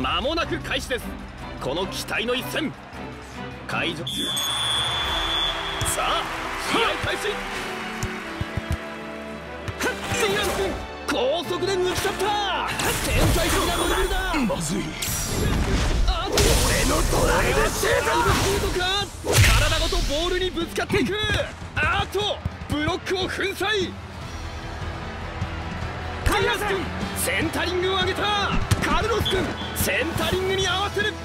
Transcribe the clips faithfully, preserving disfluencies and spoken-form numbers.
間もなく開始です。この期待の一戦、会場さあ試合開始。ディアス君高速で抜き去った。天才的なドリブルだ。まずい。あと俺のドライブシュートか。体ごとボールにぶつかっていく。あとブロックを粉砕。カイアス君センタリングを上げた。カルロス君センタリングに合わせる。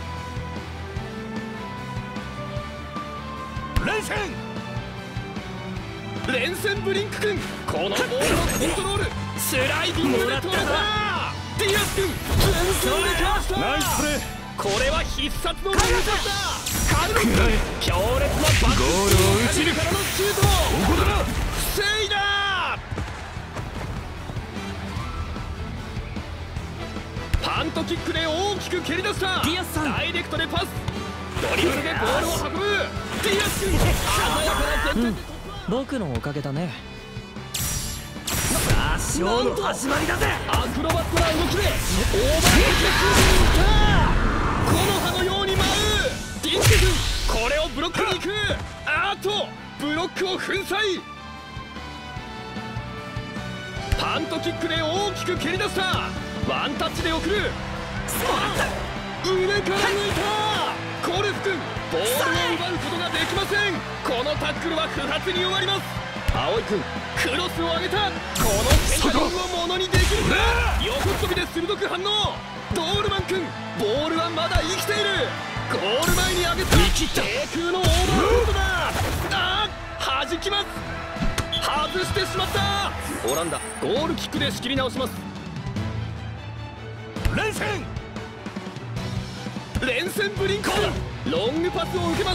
連戦連戦ブリンク君このボールのコントロールスライディングで取れた。ディアス君前線でかわした。ナイスプレー。これは必殺の連戦だ。カルロス君強烈なバックゴールを打ち抜からのシュート。ここだな。防いだ。パントキックで大きく蹴り出した。ダイレクトでパス。ドリブルでボールを運ぶ。ディアス君鮮やかな前線で突破。 僕のおかげだね。 さあショーの始まりだぜ。アクロバットな動きでオーバーヘッドシュートに行った。この葉のように舞う。ディンク君これをブロックに行く。あとブロックを粉砕。パントキックで大きく蹴り出した。ワンタッチで送る。上から抜いた。コルフ君ボールを奪うことができません。このタックルは不発に終わります。青井君クロスを上げた。このセンタリングをものにできるか。横っ飛びで鋭く反応。ドールマン君ボールはまだ生きている。ゴール前に上げた。低空のオーバーフートだ。ああ弾きます。外してしまった。オランダゴールキックで仕切り直します。連戦連戦ブリンクロングパスを受けます。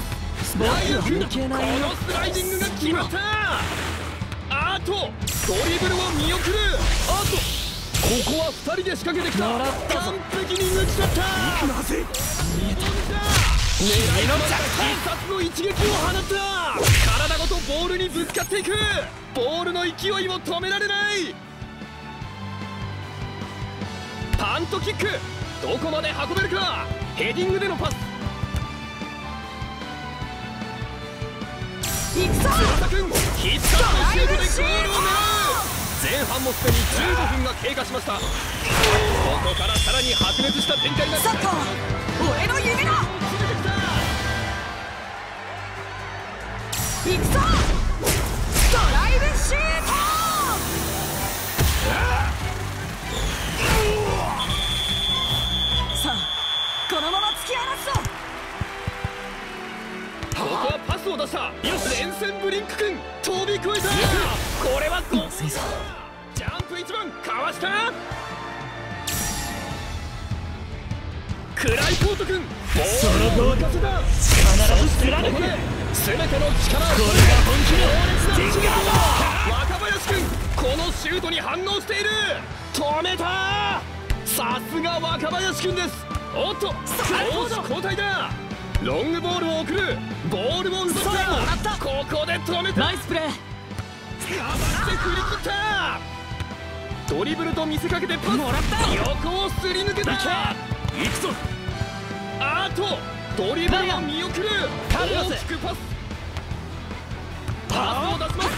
ライアン君このスライディングが決まった。あとドリブルを見送る。あとここはふたりで仕掛けてきた。完璧に抜き去った。狙いの必殺の一撃を放った。体ごとボールにぶつかっていく。ボールの勢いを止められない。パントキックどこまで運べるか。ヘディングでのパス。翼君必殺のシュートでゴールを狙う。前半もすでにじゅうごふんが経過しました。ここからさらに白熱した展開がサッカー俺の夢だ。行くぞドライブシュート。さあこのまま突き放すぞ。 ここはパスを出した。連戦ブリンク君飛び越えた。これはゴール。ジャンプいちばんかわした。クライポート君ボールを浮かせた。必ず貫く全ての力を。これが本気の強烈なシュート。若林君このシュートに反応している。止めた。さすが若林君です。おっと攻守交代だ。ロングボールを送る。ボールを奪った。ここで止めた。 ナイスプレー。 かわして振り切った。ドリブルと見せかけてパス。横をすり抜けた。行くぞ。あとドリブルを見送る。大きくパスパスを出します。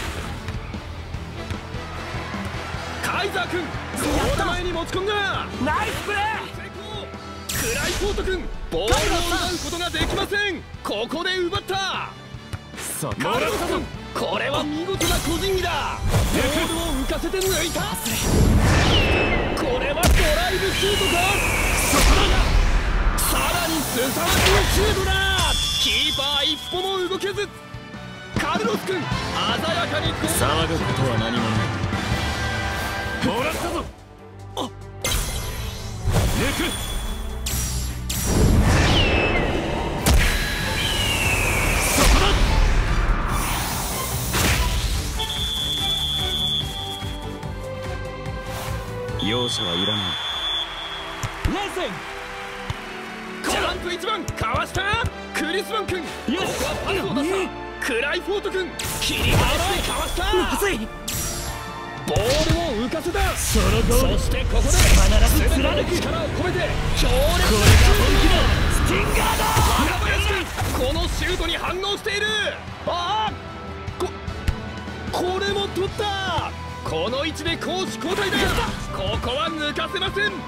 カイザー君ゴール前に持ち込んだ。 ナイスプレー。 クライポート君ボールを奪うことができません。ここで奪った。カルロス君これは見事な個人技だ。ボールを浮かせて抜いた。これはドライブシュートか。さらに凄まじいシュートだ。キーパー一歩も動けず。カルロス君鮮やかに騒ぐことは何もない。 もらったぞ。あっ抜く。 容赦はいらない。 連戦ジャンプいちばんかわした。クリスマン君ここはパスを出した。クライフォート君切り離してかわした。 まずい。 ボールを浮かせた。 そのゴール。 そしてここで必ず貫力を込めて強烈なシュート。 これが本気のスティンガーだ。 若林君、このシュートに反応している。ああ、ここれも取った。この位置で攻守交代だ。ここは抜かせません。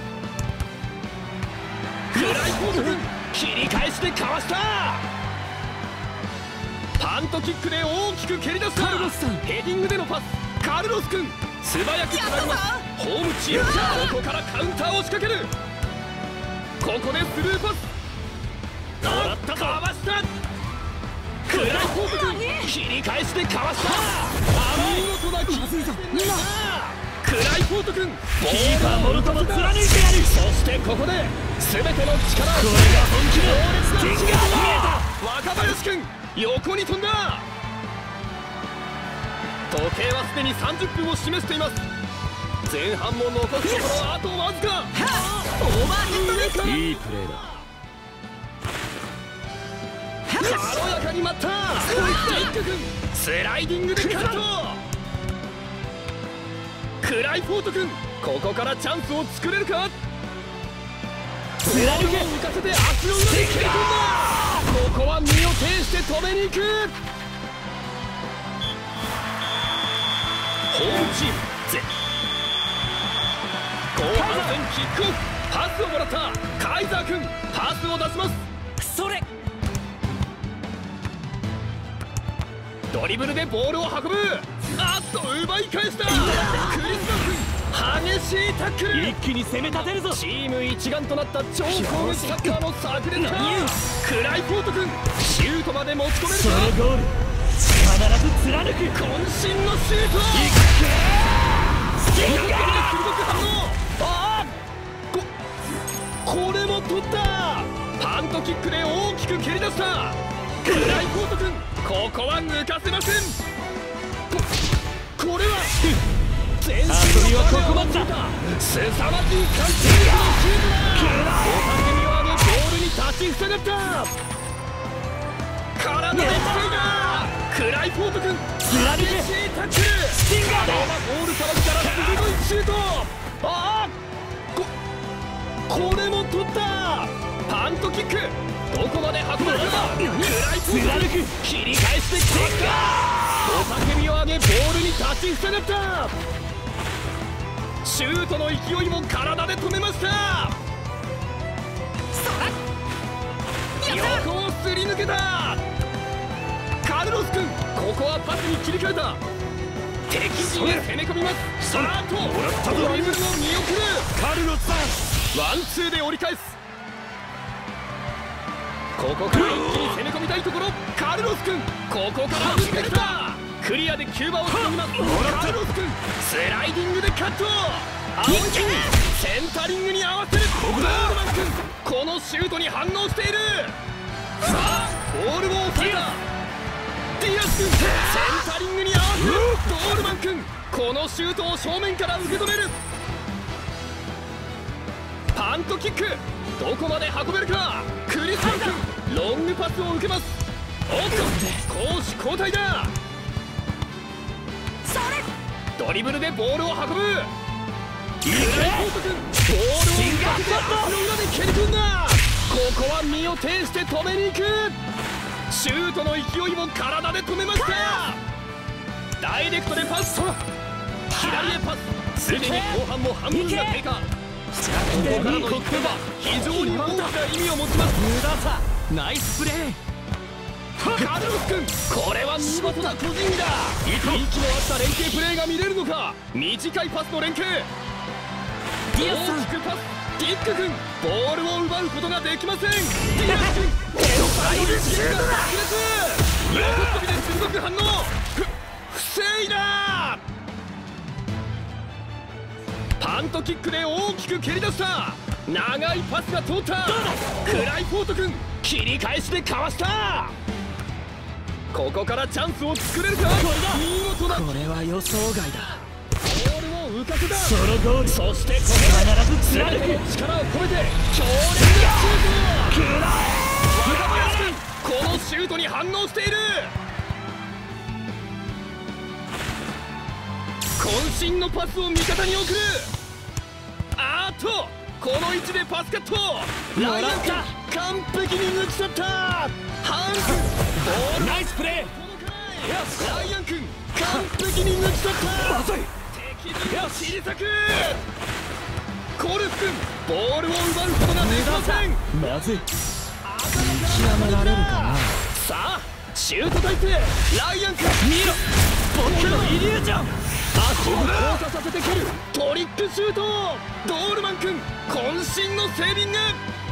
クライフォード君、切り返してかわした。パントキックで大きく蹴り出した。ヘディングでのパス、カルロス君素早くつなぎます。ホームチーム、ここからカウンターを仕掛ける。ここでスルーパス、もらったぞ。かわした。クライフォード君、切り返してかわした。見事なキック戦だ。クライフォード君、キーパーモルトも貫いてやる。そしてここで全ての力を、これが本気のスティンガーだ。見えた。若林君、横に飛んだ。時計はすでにさんじゅっぷんを示しています。前半も残すところあとわずか。オーバーヘッドです。 いいプレーだ。 軽やかに待った。ディック君、スライディングでカット。クライフォート君、ここからチャンスを作れるか。ボールを浮かせて足の裏で蹴り込んだ。ここは身を挺して止めに行く。ホームチームぜ後半戦キックオフ。パスをもらったカイザー君、パスを出します。 それドリブルでボールを運ぶ。あっと奪い返した。クリスマス君、激しいタックル。 一気に攻め立てるぞ。 チーム一丸となった超攻撃サッカーの炸裂だ。クライフォート君、シュートまで持ち込めるか。 そのゴール必ず貫く。 渾身のシュート。スティンガーで鋭く反応。ああ、ここれも取った。パントキックで大きく蹴り出した。クライフォート君、ここは抜かせません。ここれは全身のバネを持ったすさまじい完成力のシュートだ。雄たけびを上げ、ボールに立ちふさがった。体で防いだ。クライフォート君、激しいタックル。スティンガーだ。ボールさばきから鋭いシュート。ああ、ここれも取った。パントキック、どこまで運ぶか。クライフォート君、切り返してキック。雄たけびを上げ、ボールに立ちふさがった。シュートの勢いも体で止めました。横をすり抜けた。カルロス君、ここはパスに切り替えた。敵陣へ攻め込みます。スタート。ドリブルを見送る。カルロスさん、ワンツーで折り返す。ここから一気に攻め込みたいところ。カルロス君、ここから打ってきた。クリアでキューバをつなぎます。カルロス君、スライディングでカット。青井君、センタリングに合わせる。ゴールマン君、このシュートに反応している。さあ、ボールを抑えた。ディアス君、センタリングに合わせる。ゴールマン君、このシュートを正面から受け止める。パントキック、どこまで運べるか。クリスマス君、ロングパスを受けます。おっと、攻守交代だ。ドリブルでボールを運ぶ。クライフォート君、ボールを浮かせて足の裏で蹴り込んだ。ここは身を挺して止めに行く。シュートの勢いも体で止めました。ダイレクトでパス。左へパス。すでに後半も半分が経過。ここからのいっ点は非常に大きな意味を持ちます。無駄さ。ナイスプレー。カルロス君、これは見事な個人技だ。息の合った連携プレーが見れるのか。短いパスの連携。大きくパス。ディック君、ボールを奪うことができません。ディアス君、天才のシュートが炸裂。横っ飛びで鋭く反応。ふ防いだ。パントキックで大きく蹴り出した。長いパスが通った。クライフォート君、切り返しでかわした。ここからチャンスを作れるか。見事だ。 これは予想外だ。 ボールを浮かせた。 そのゴール、 そしてここ必ず貫く。 全ての力を込めて強烈なシュート。若林君、このシュートに反応している。渾身のパスを味方に送る。あーっとこの位置でパスカット。ライアン君完璧に抜き去った。ハン君ボールナイスプレー。 ライアン君完璧に抜き去った。 まずい。 敵陣を小さく。コルフ君ボールを奪うことができません。 まずい。見極められるかな。 さあシュートタイプ。ライアン君見ろ、僕のイリュージョン。 足を交差させて蹴るトリックシュート。ドールマン君渾身のセービング。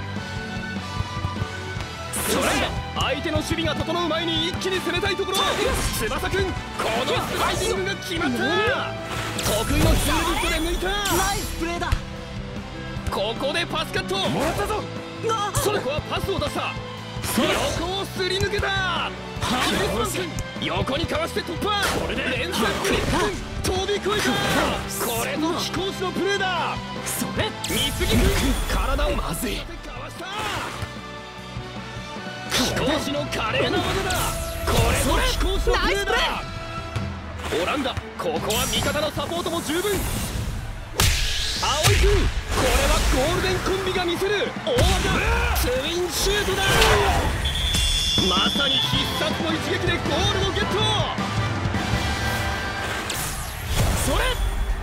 それ相手の守備が整う前に一気に攻めたいところ。翼君このスライディングが決まった。得意のツーリットで抜いた。 ナイスプレーだ。 ここでパスカットもらったぞ。 そこはパスを出した。横をすり抜けた。クリスマス君横にかわして突破。これで連鎖クリップ飛び越えた。これぞ貴公子のプレーだ。 それ三杉君体をまずい。 かわした。貴公子の華麗な技だ。これぞ貴公子のプレーだ。オランダここは味方のサポートも十分。葵君これはゴールデンコンビが見せる大技ツインシュートだ。まさに必殺の一撃でゴールをゲット。それ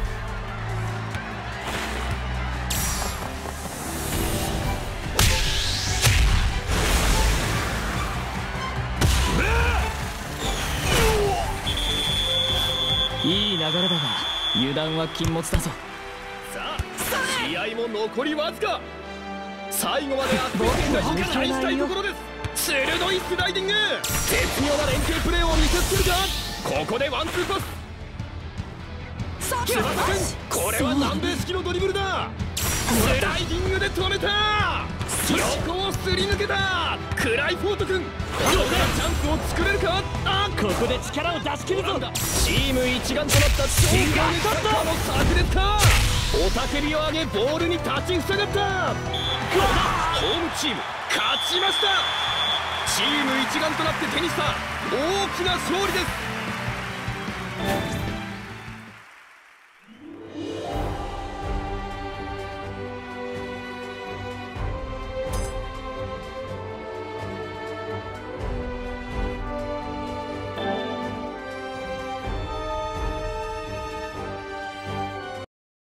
いい流れだが油断は禁物だぞ。 さあ試合も残りわずか。最後まで圧倒的な期待したいところです。鋭いスライディング絶妙な連携プレーを見せつけるか。ここでワンツーパス。翼君これは南米式のドリブルだ。スライディングで止めた。横をすり抜けた。クライフォート君ここからチャンスを作れるか。あここで力を出し切るぞ。 チーム一丸となった超強烈さの炸裂か。雄たけびを上げボールに立ちふさがった。ホームチーム勝ちました。チーム一丸となって手にした大きな勝利です。